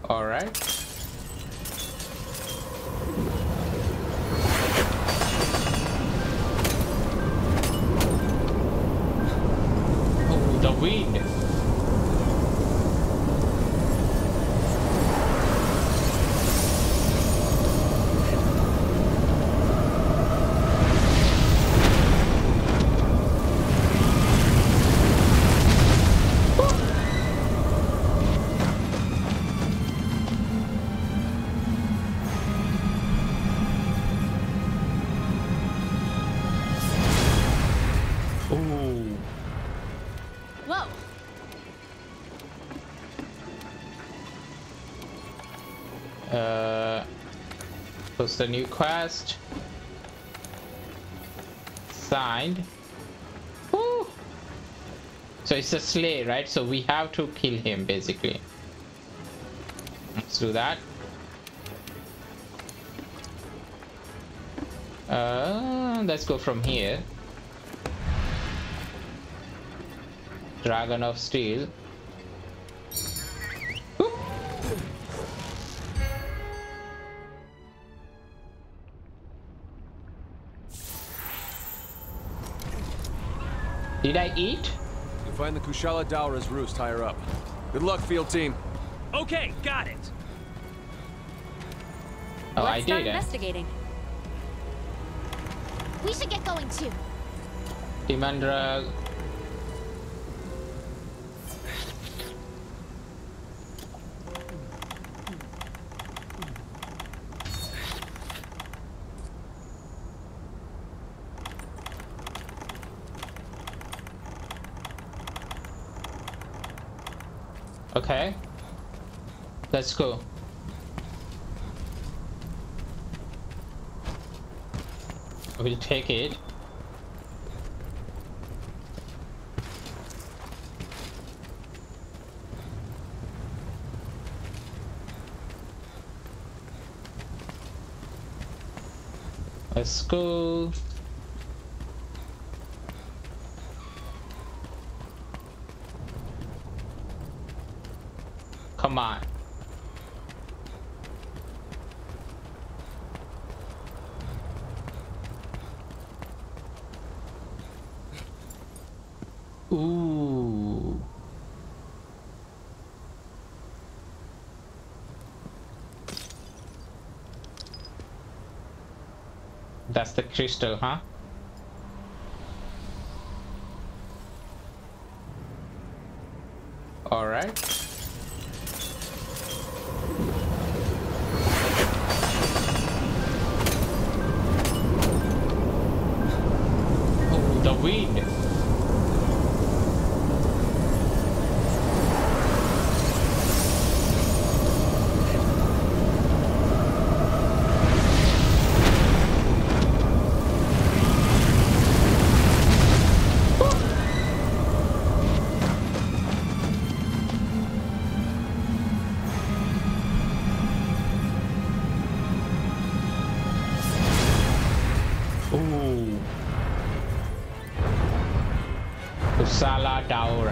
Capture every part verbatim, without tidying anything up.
All right. Oh, the wind. The new quest signed. Woo! So it's a slay, right? So we have to kill him basically. Let's do that. Uh, let's go from here. Dragon of Steel. Did I eat? You'll find the Kushala Daura's roost higher up. Good luck, field team. Okay, got it. Oh, Let's I start did. investigating. We should get going too. Dimandra. Okay, let's go. We'll take it. Let's go. Come on. Ooh. That's the crystal, huh? All right. The wind. Ooh. Kushala Daura.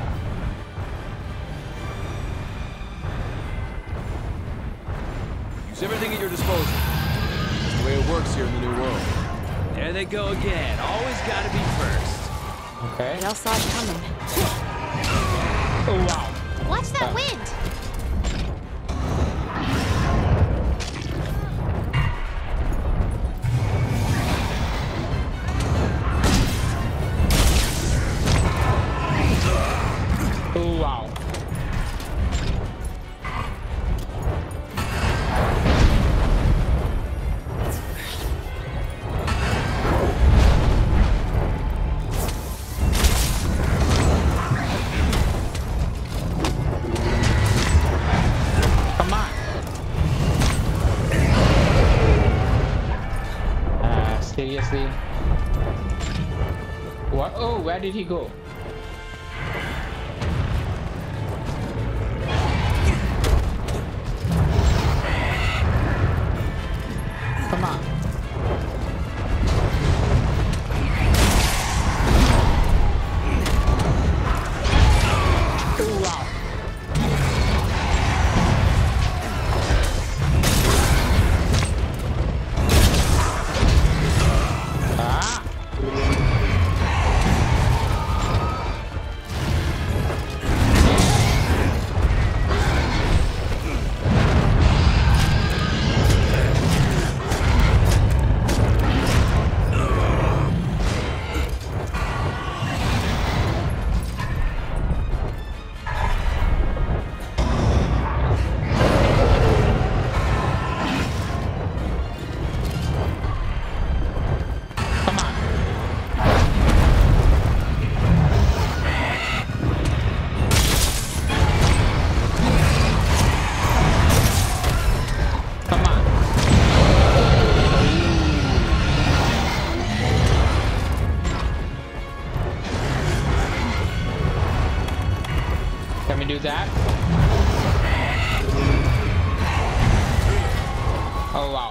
Use everything at your disposal. That's the way it works here in the New World. There they go again. Always gotta be first. Okay. They all saw it coming. Oh wow. Watch that Uh. wind. Oh wow. Come on. Uh, seriously? What? Oh, where did he go? Come on. Oh, wow. do that. Oh wow.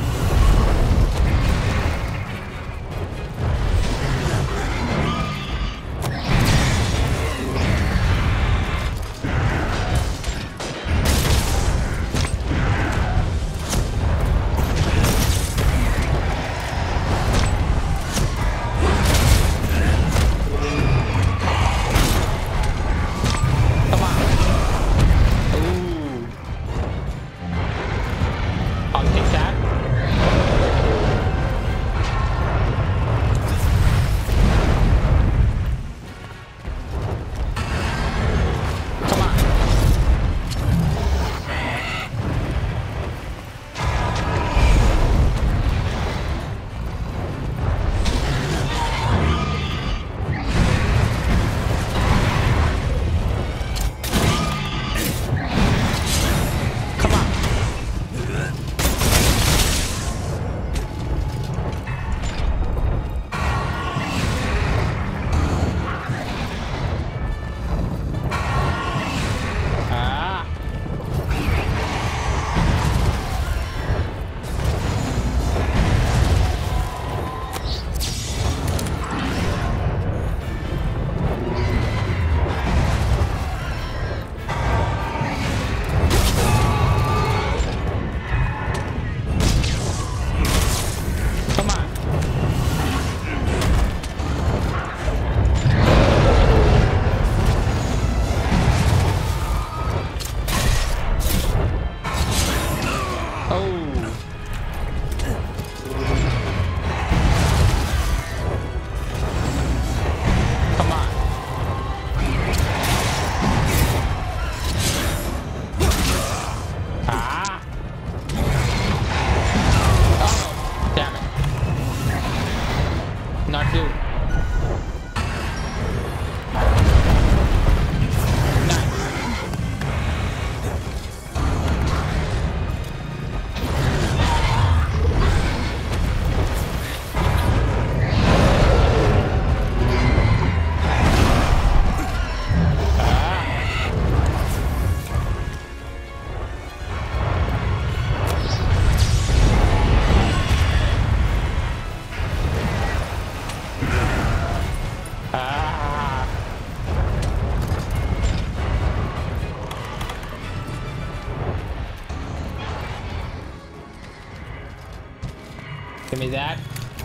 Give me that.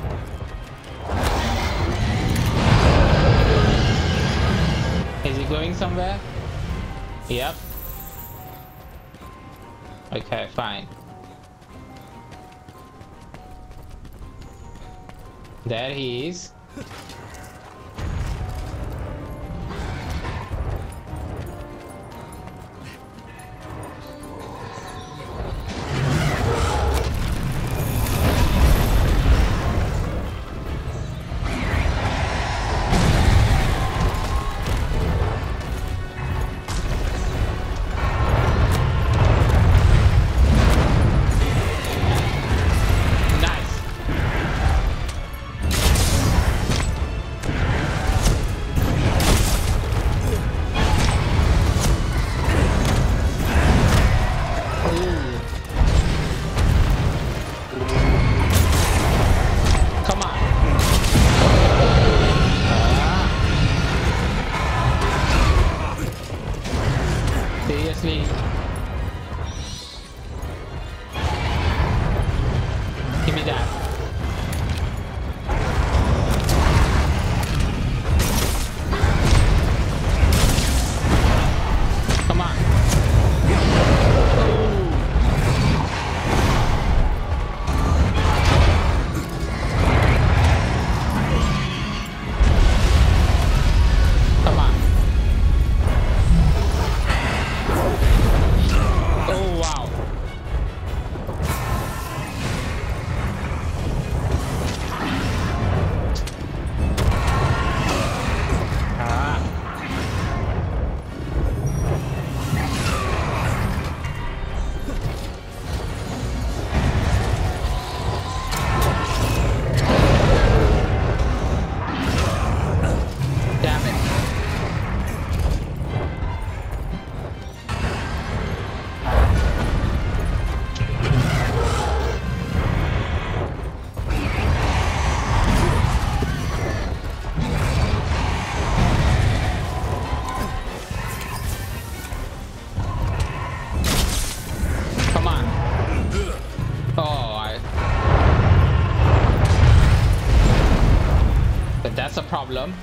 Is he going somewhere? Yep. Okay, fine. There he is. Seriously? Give me that. Come on. Come on. That's a problem.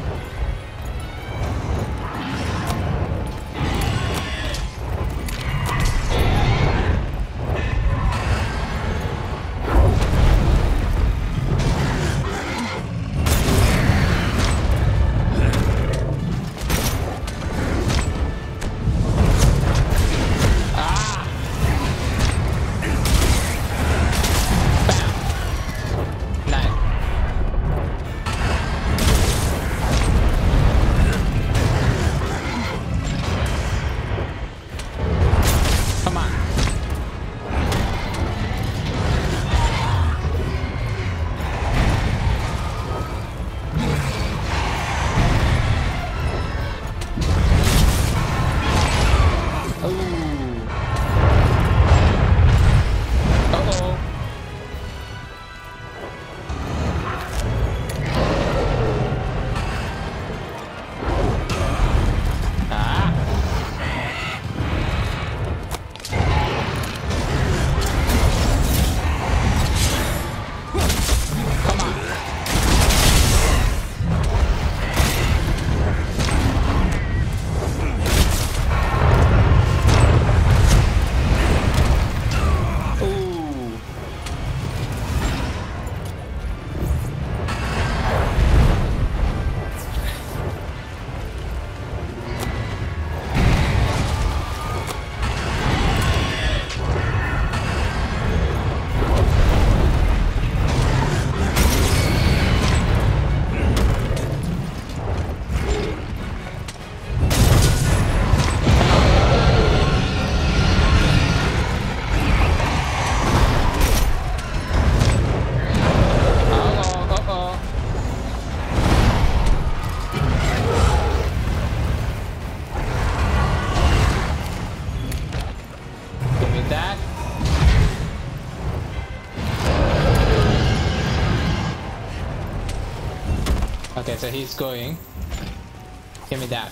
Okay, so he's going. Give me that.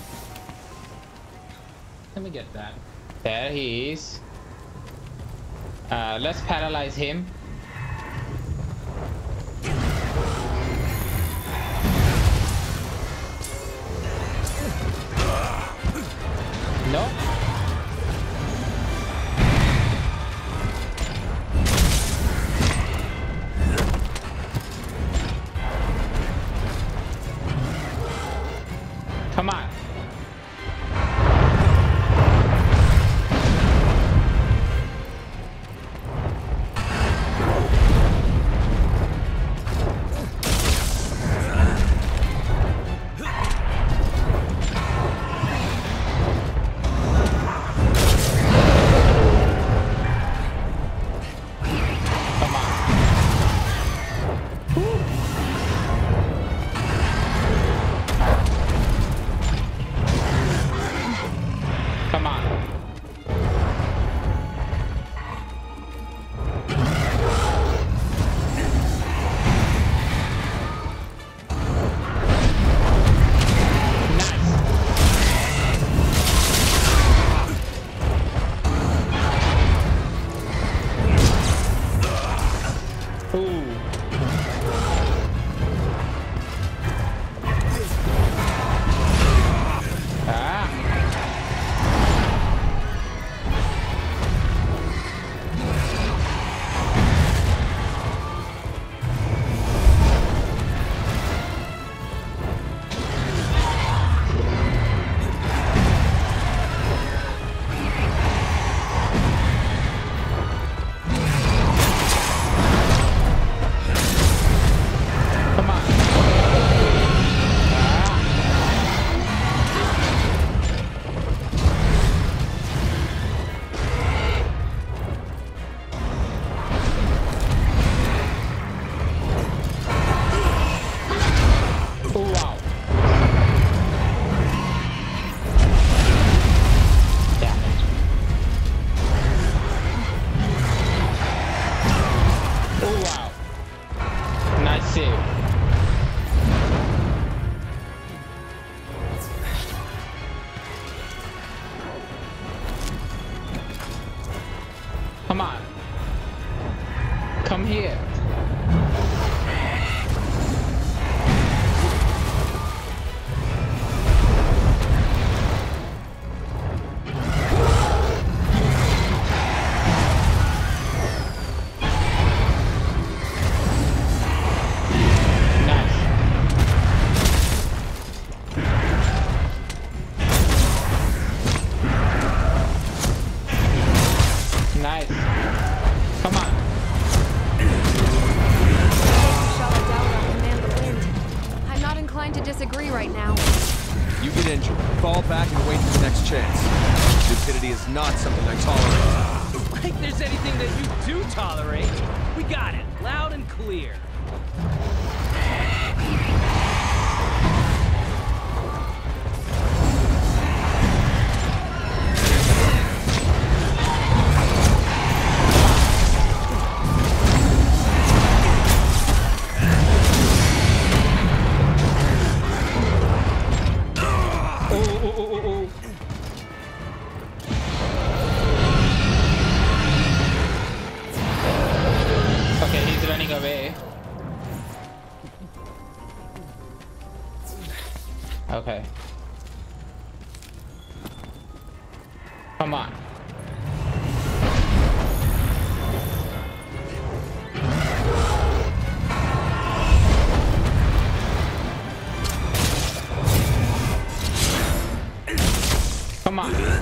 Let me get that. There he is. Uh, let's paralyze him. No. Come on. Come on. Come here. agree right now. You get injured, fall back and wait for the next chance. Stupidity is not something I tolerate. Like there's anything that you do tolerate. We got it, loud and clear. Okay. Come on. Come on.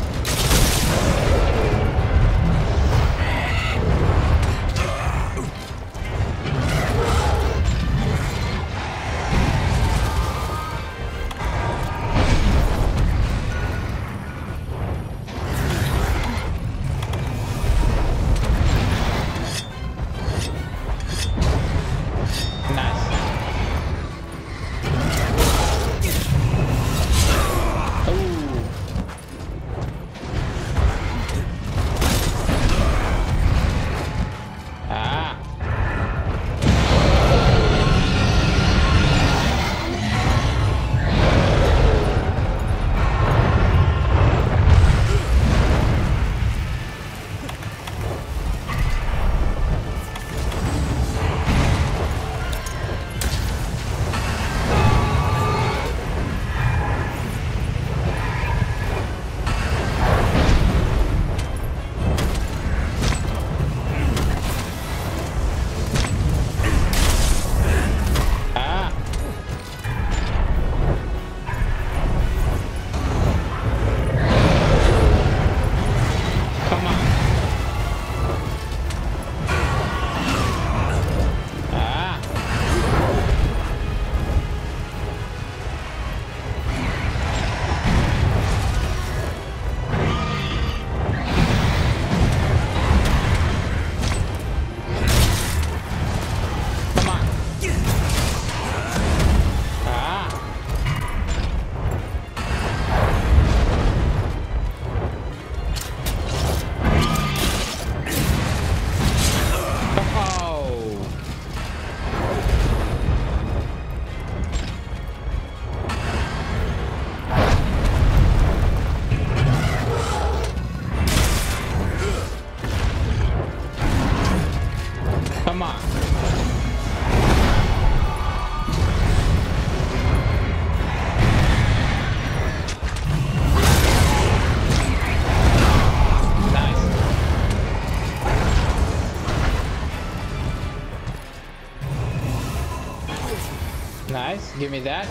Nice, give me that.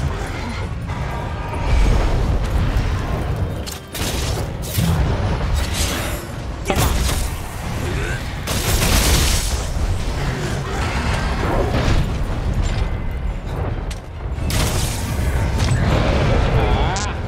Come on. Ah.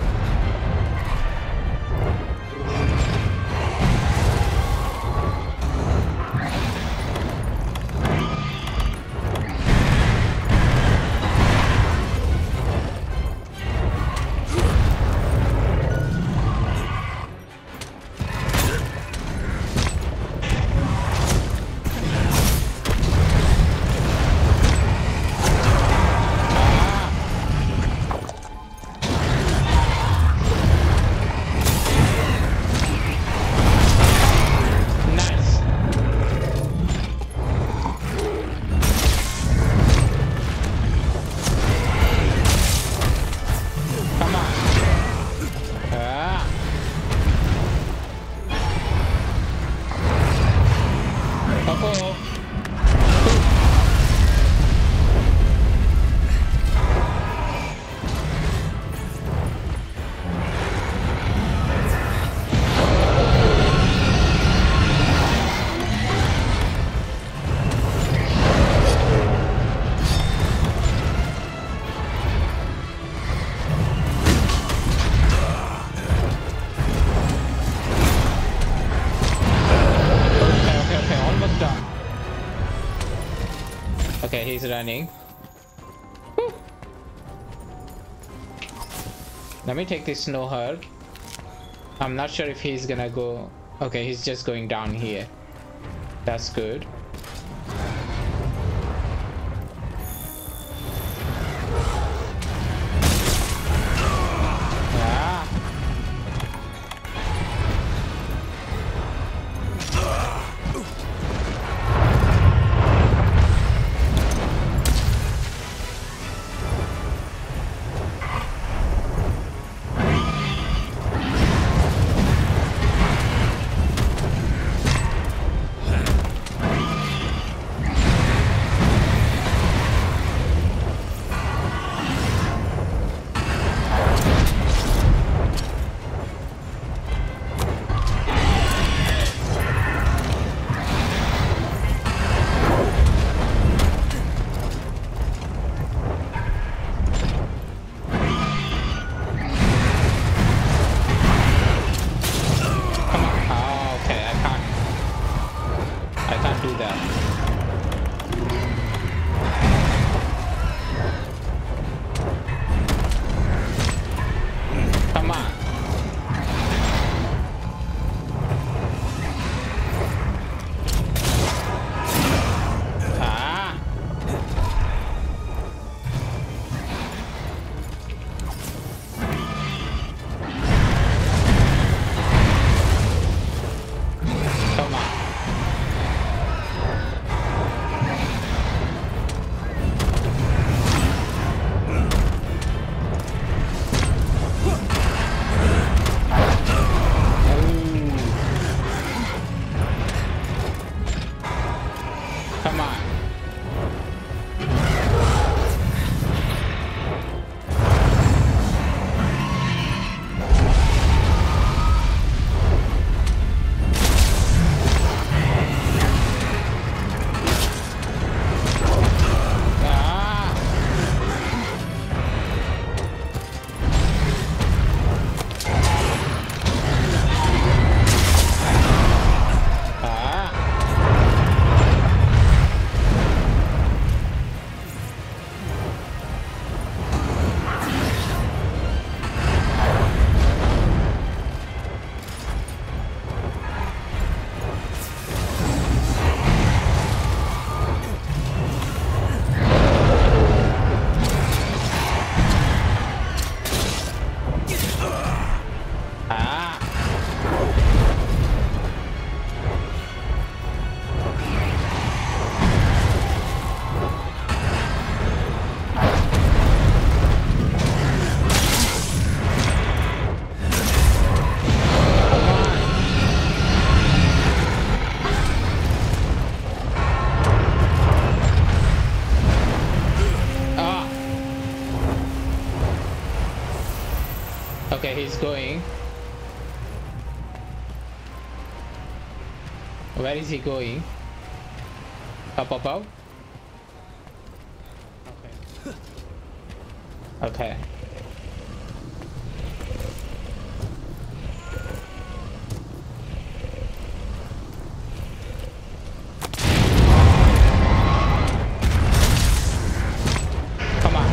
Okay, he's running. Whew. Let me take this snow herb. I'm not sure if he's gonna go. Okay, he's just going down here. That's good. Okay, he's going. Where is he going? Up, up, up. Okay. Okay. Come on.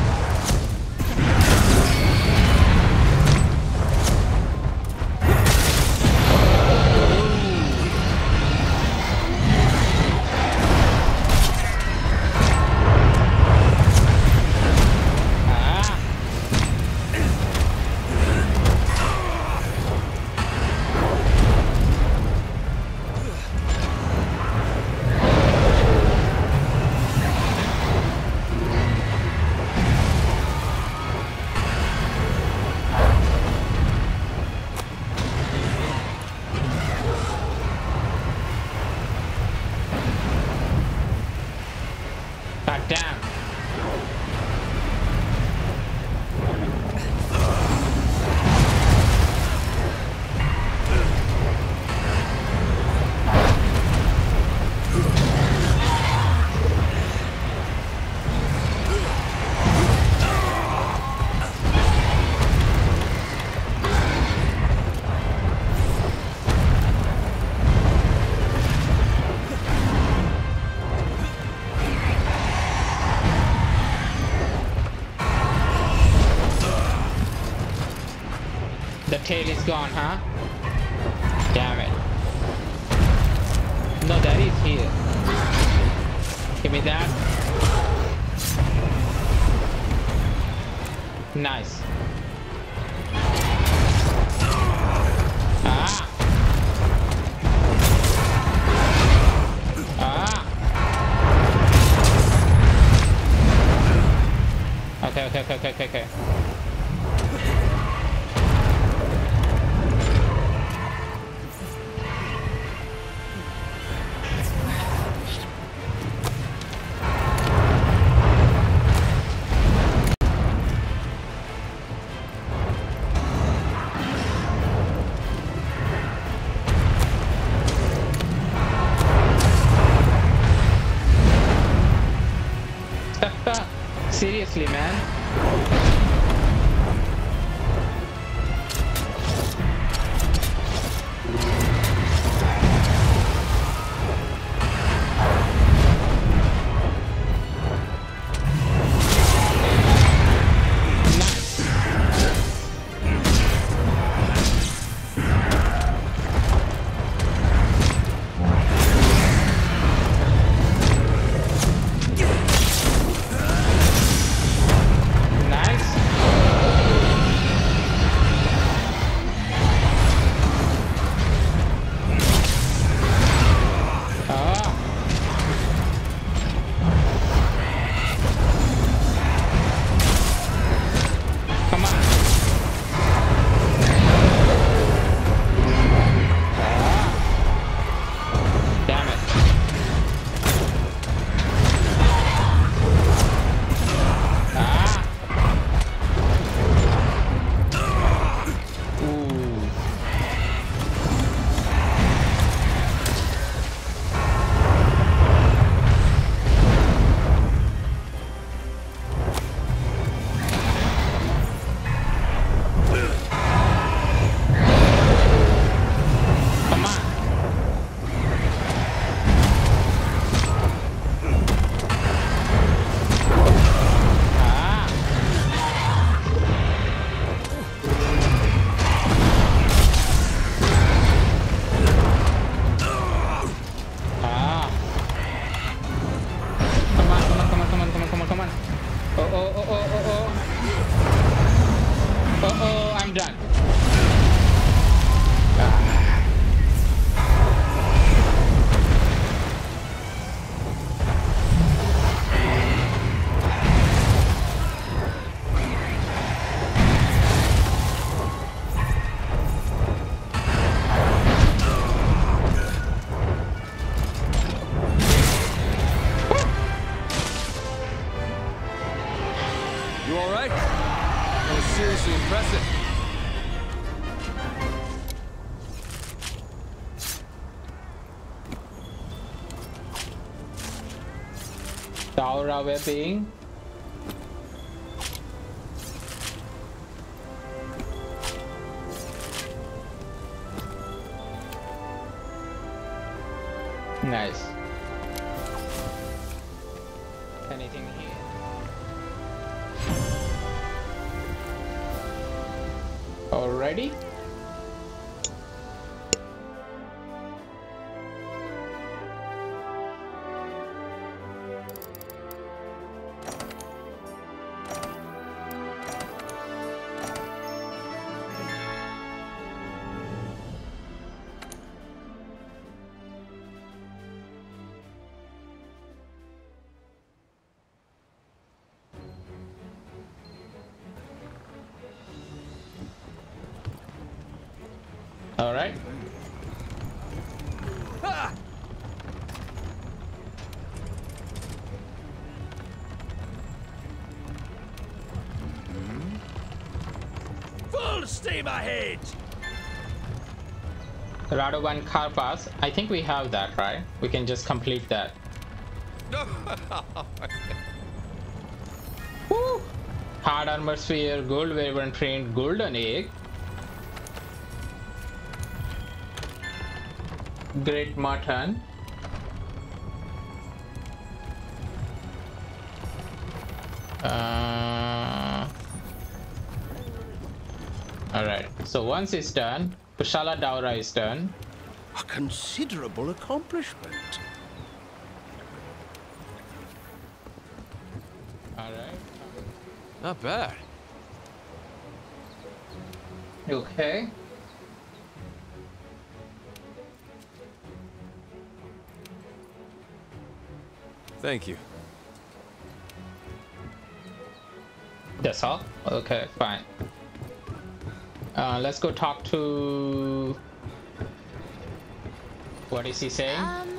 Ah. tail is gone, huh? Damn it. No, that is here. Give me that. Nice. Ah. Ah. Okay, okay, okay, okay, okay, okay. Seriously, man. Aura webbing. Nice. Anything here? Already? All right. Ah! Full steam ahead. Radovan Karpas. I think we have that, right? We can just complete that. Woo! Hard armor sphere, gold wyvern trained, golden egg. Great mutton. Uh, all right. So once it's done, Kushala Daura is done. A considerable accomplishment. All right. Not bad. Okay. Thank you. That's all? Okay, fine. Uh, let's go talk to... What is he saying? Um...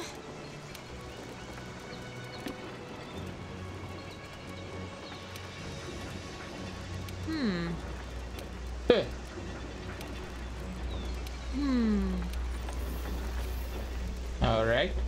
Hmm. Huh. Hmm. All right.